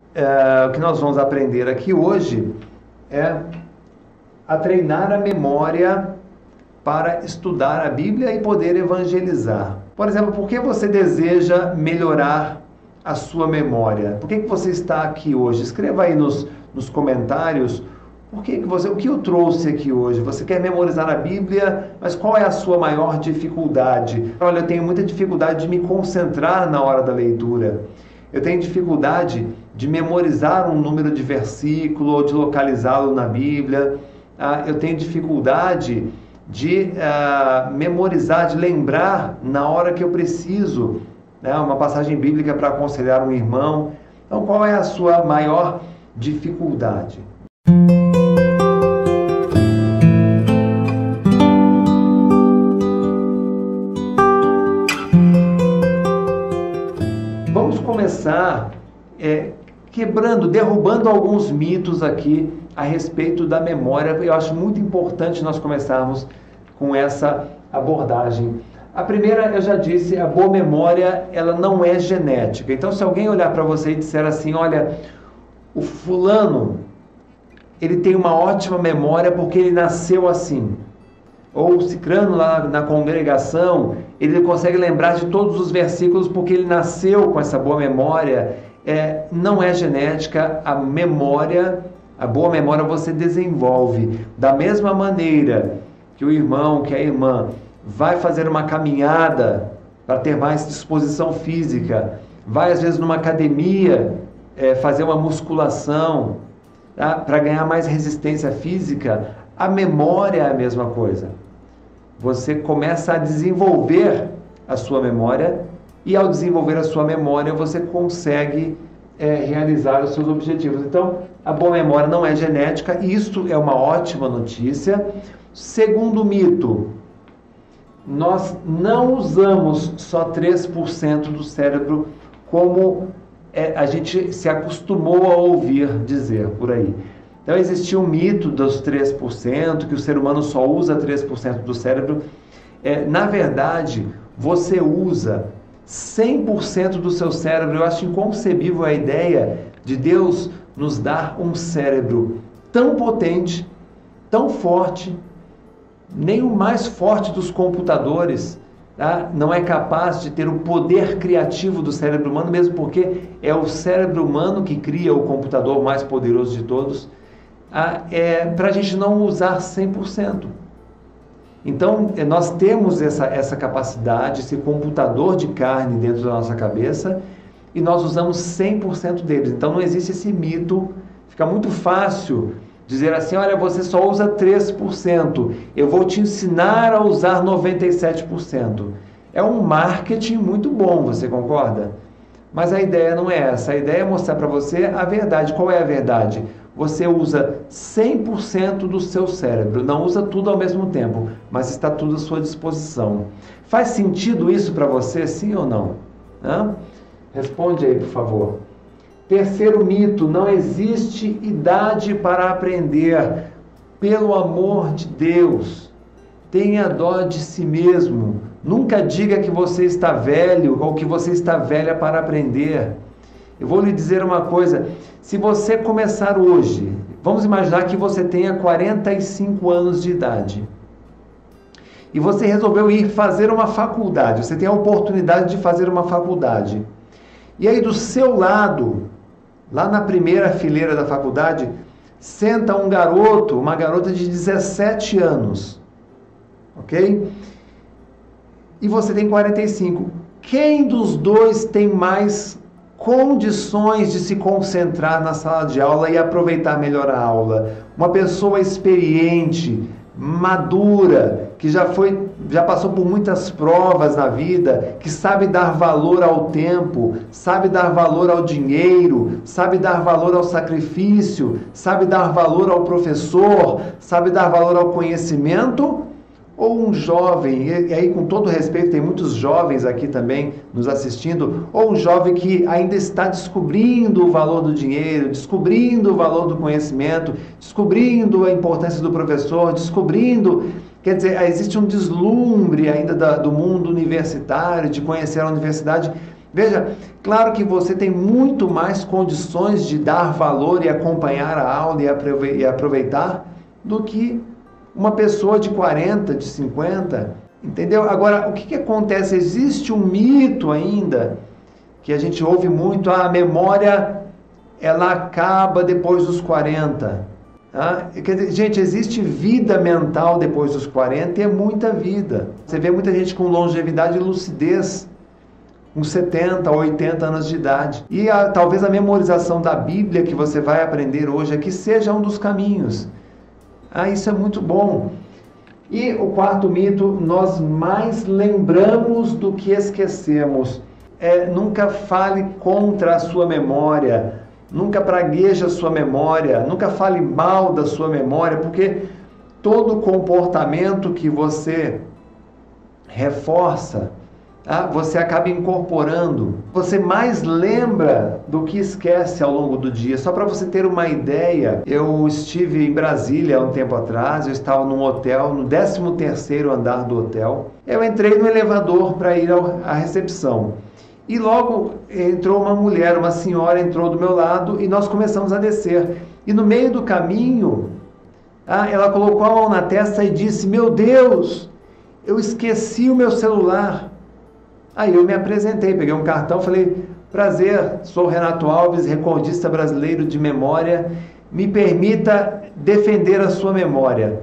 o que nós vamos aprender aqui hoje é a treinar a memória para estudar a Bíblia e poder evangelizar. Por exemplo, por que você deseja melhorar a sua memória? Por que você está aqui hoje? Escreva aí nos comentários o que eu trouxe aqui hoje. Você quer memorizar a Bíblia, mas qual é a sua maior dificuldade? Olha, eu tenho muita dificuldade de me concentrar na hora da leitura. Eu tenho dificuldade de memorizar um número de versículo ou de localizá-lo na Bíblia. Eu tenho dificuldade de memorizar, de lembrar na hora que eu preciso, né, uma passagem bíblica para aconselhar um irmão. Então, qual é a sua maior dificuldade? Vamos começar derrubando alguns mitos aqui a respeito da memória. Eu acho muito importante nós começarmos com essa abordagem. A primeira, eu já disse, a boa memória, ela não é genética. Então, se alguém olhar para você e disser assim, olha, o fulano, ele tem uma ótima memória porque ele nasceu assim. Ou o cicrano lá na congregação, ele consegue lembrar de todos os versículos porque ele nasceu com essa boa memória. Não é genética. A boa memória você desenvolve. Da mesma maneira que o irmão, que a irmã vai fazer uma caminhada para ter mais disposição física, vai às vezes numa academia fazer uma musculação, tá? Para ganhar mais resistência física, a memória é a mesma coisa. Você começa a desenvolver a sua memória e ao desenvolver a sua memória você consegue realizar os seus objetivos. Então, a boa memória não é genética, e isso é uma ótima notícia. Segundo mito, nós não usamos só 3% do cérebro como a gente se acostumou a ouvir dizer por aí. Então existia um mito dos 3%, que o ser humano só usa 3% do cérebro. Na verdade, você usa 100% do seu cérebro. Eu acho inconcebível a ideia de Deus nos dar um cérebro tão potente, tão forte. Nem o mais forte dos computadores, tá, não é capaz de ter o poder criativo do cérebro humano, mesmo porque é o cérebro humano que cria o computador mais poderoso de todos, para a gente não usar 100%. Então, nós temos essa capacidade, esse computador de carne dentro da nossa cabeça, e nós usamos 100% deles. Então, não existe esse mito. Fica muito fácil dizer assim, olha, você só usa 3%, eu vou te ensinar a usar 97%. É um marketing muito bom, você concorda? Mas a ideia não é essa. A ideia é mostrar para você a verdade. Qual é a verdade? Você usa 100% do seu cérebro, não usa tudo ao mesmo tempo, mas está tudo à sua disposição. Faz sentido isso para você, sim ou não? Hã? Responde aí, por favor. Terceiro mito, não existe idade para aprender. Pelo amor de Deus, tenha dó de si mesmo. Nunca diga que você está velho ou que você está velha para aprender. Eu vou lhe dizer uma coisa, se você começar hoje, vamos imaginar que você tenha 45 anos de idade, e você resolveu ir fazer uma faculdade, você tem a oportunidade de fazer uma faculdade, e aí do seu lado, lá na primeira fileira da faculdade, senta um garoto, uma garota de 17 anos, ok? E você tem 45. Quem dos dois tem mais condições de se concentrar na sala de aula e aproveitar melhor a aula? Uma pessoa experiente, madura, que já passou por muitas provas na vida, que sabe dar valor ao tempo, sabe dar valor ao dinheiro, sabe dar valor ao sacrifício, sabe dar valor ao professor, sabe dar valor ao conhecimento? Ou um jovem, e aí com todo respeito, tem muitos jovens aqui também nos assistindo, ou um jovem que ainda está descobrindo o valor do dinheiro, descobrindo o valor do conhecimento, descobrindo a importância do professor, quer dizer, existe um deslumbre ainda do mundo universitário, de conhecer a universidade, Veja, claro que você tem muito mais condições de dar valor e acompanhar a aula e aproveitar do que uma pessoa de 40, de 50, entendeu? Agora, o que acontece? Existe um mito ainda, que a gente ouve muito, a memória, ela acaba depois dos 40. Tá? Quer dizer, gente, existe vida mental depois dos 40 e é muita vida. Você vê muita gente com longevidade e lucidez, com 70, 80 anos de idade. E talvez a memorização da Bíblia que você vai aprender hoje aqui seja um dos caminhos. Isso é muito bom. E o quarto mito, nós mais lembramos do que esquecemos. Nunca fale contra a sua memória, nunca pragueje a sua memória, nunca fale mal da sua memória, porque todo comportamento que você reforça, você acaba incorporando. Você mais lembra do que esquece ao longo do dia. Só para você ter uma ideia, eu estive em Brasília há um tempo atrás, eu estava num hotel, no 13º andar do hotel. Eu entrei no elevador para ir à recepção. E logo entrou uma mulher, uma senhora entrou do meu lado e nós começamos a descer. E no meio do caminho, ela colocou a mão na testa e disse: "Meu Deus, eu esqueci o meu celular." Aí eu me apresentei, peguei um cartão, falei: "Prazer, sou Renato Alves, recordista brasileiro de memória. Me permita defender a sua memória."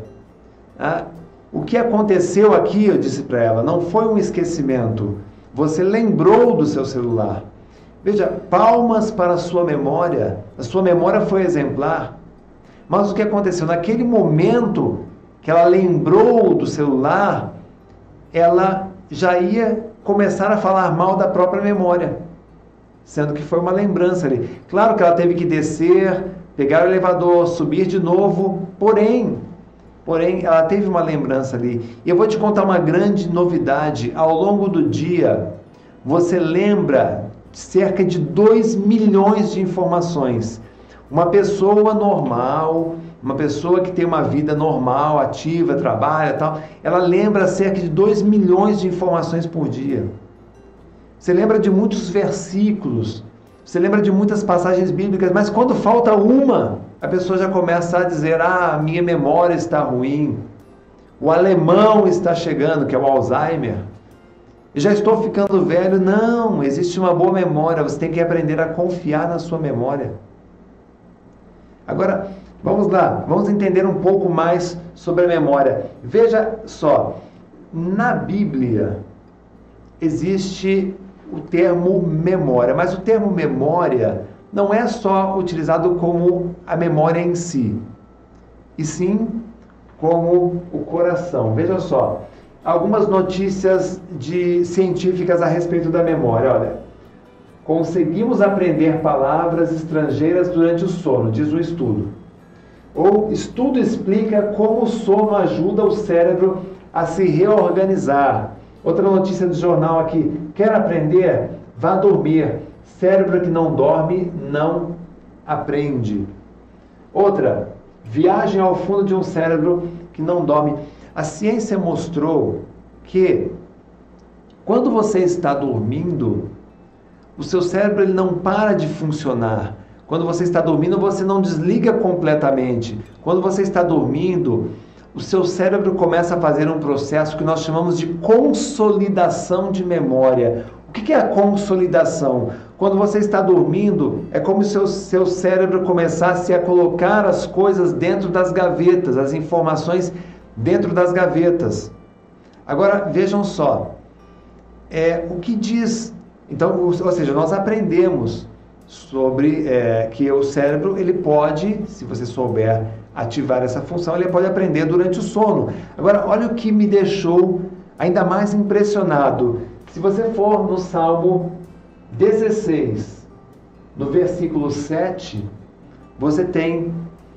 O que aconteceu aqui, eu disse para ela, não foi um esquecimento. Você lembrou do seu celular. Veja, palmas para a sua memória. A sua memória foi exemplar. Mas o que aconteceu? Naquele momento que ela lembrou do celular, ela já ia começar a falar mal da própria memória, sendo que foi uma lembrança ali. Claro que ela teve que descer, pegar o elevador, subir de novo, porém, ela teve uma lembrança ali. E eu vou te contar uma grande novidade. Ao longo do dia, você lembra cerca de 2 milhões de informações. Uma pessoa normal, uma pessoa que tem uma vida normal, ativa, trabalha e tal, ela lembra cerca de 2 milhões de informações por dia. Você lembra de muitos versículos, você lembra de muitas passagens bíblicas, mas quando falta uma, a pessoa já começa a dizer: minha memória está ruim, o alemão está chegando, que é o Alzheimer, eu já estou ficando velho. Não, existe uma boa memória, você tem que aprender a confiar na sua memória. Agora, vamos lá, vamos entender um pouco mais sobre a memória. Veja só, na Bíblia existe o termo memória, mas o termo memória não é só utilizado como a memória em si, e sim como o coração. Veja só, algumas notícias científicas a respeito da memória. Olha, conseguimos aprender palavras estrangeiras durante o sono, diz o estudo. Ou estudo explica como o sono ajuda o cérebro a se reorganizar. Outra notícia do jornal aqui: quer aprender? Vá dormir. Cérebro que não dorme não aprende. Outra, viagem ao fundo de um cérebro que não dorme. A ciência mostrou que quando você está dormindo, o seu cérebro ele não para de funcionar. Quando você está dormindo, você não desliga completamente. Quando você está dormindo, o seu cérebro começa a fazer um processo que nós chamamos de consolidação de memória. O que é a consolidação? Quando você está dormindo, é como se o seu cérebro começasse a colocar as coisas dentro das gavetas, as informações dentro das gavetas. Agora, vejam só, o que diz... Então, ou seja, nós aprendemos sobre que o cérebro, ele pode, se você souber ativar essa função, ele pode aprender durante o sono. Agora, olha o que me deixou ainda mais impressionado. Se você for no Salmo 16, no versículo 7, você tem: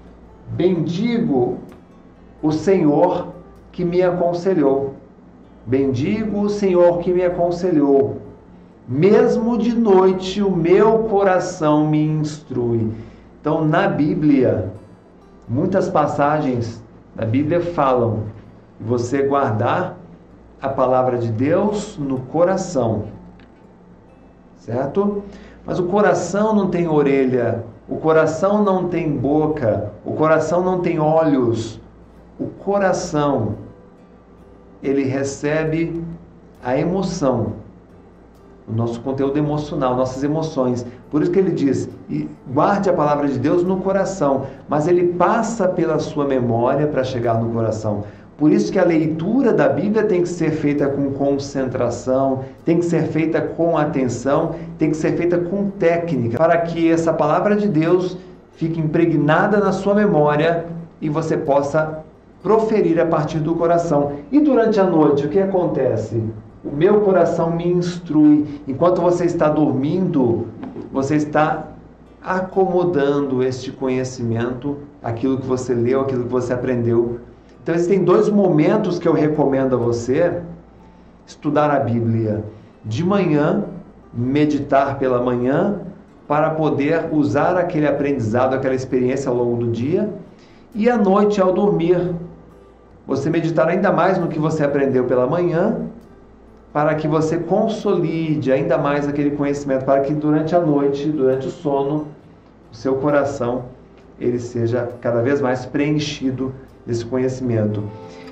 bendigo o Senhor que me aconselhou. Bendigo o Senhor que me aconselhou. Mesmo de noite o meu coração me instrui. Então, na Bíblia, muitas passagens da Bíblia falam de você guardar a palavra de Deus no coração. certo? Mas o coração não tem orelha, o coração não tem boca, o coração não tem olhos. O coração, ele recebe a emoção, o nosso conteúdo emocional, nossas emoções. Por isso que ele diz, guarde a palavra de Deus no coração, mas ele passa pela sua memória para chegar no coração. Por isso que a leitura da Bíblia tem que ser feita com concentração, tem que ser feita com atenção, tem que ser feita com técnica, para que essa palavra de Deus fique impregnada na sua memória e você possa proferir a partir do coração. E durante a noite, o que acontece? O meu coração me instrui. Enquanto você está dormindo, você está acomodando este conhecimento, aquilo que você leu, aquilo que você aprendeu. Então, existem 2 momentos que eu recomendo a você estudar a Bíblia. De manhã, meditar pela manhã, para poder usar aquele aprendizado, aquela experiência ao longo do dia. E à noite, ao dormir, você meditar ainda mais no que você aprendeu pela manhã, para que você consolide ainda mais aquele conhecimento, para que durante a noite, durante o sono, o seu coração ele seja cada vez mais preenchido desse conhecimento.